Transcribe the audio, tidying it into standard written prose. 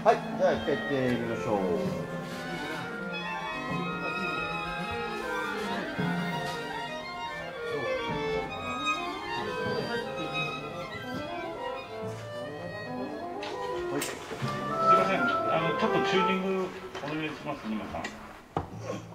はい、じゃあ一回行ってみましょう。 はい、すみません、ちょっとチューニングお願いします、皆さん。